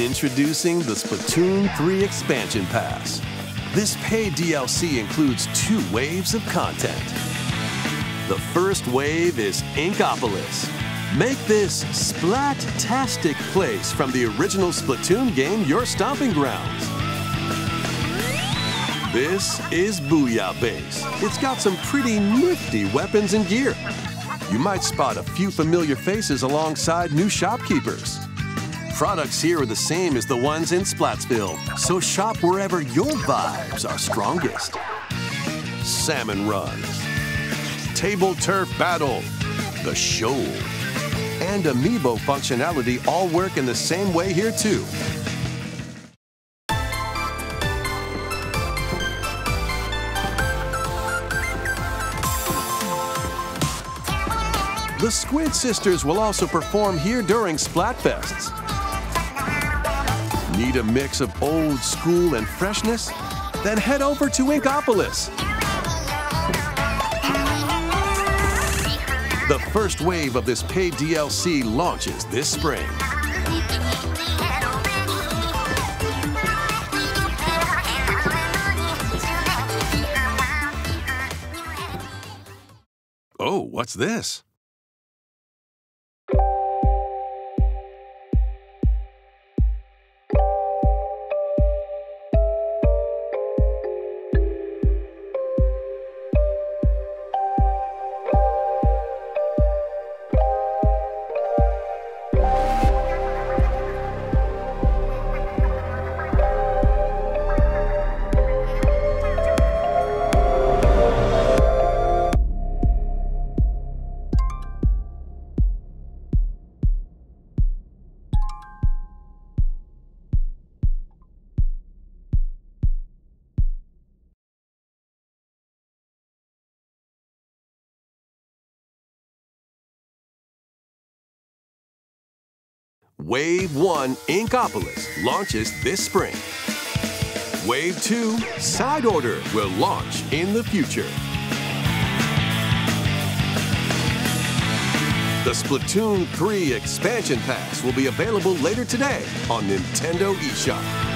Introducing the Splatoon 3 Expansion Pass. This paid DLC includes 2 waves of content. The first wave is Inkopolis. Make this splat-tastic place from the original Splatoon game your stomping grounds. This is Booyah Base. It's got some pretty nifty weapons and gear. You might spot a few familiar faces alongside new shopkeepers. Products here are the same as the ones in Splatsville, so shop wherever your vibes are strongest. Salmon runs, table turf battle, the show, and amiibo functionality all work in the same way here too. The Squid Sisters will also perform here during Splatfests. Need a mix of old school and freshness? Then head over to Inkopolis. The first wave of this paid DLC launches this spring. Oh, what's this? Wave 1 Inkopolis launches this spring. Wave 2 Side Order will launch in the future. The Splatoon 3 Expansion Pass will be available later today on Nintendo eShop.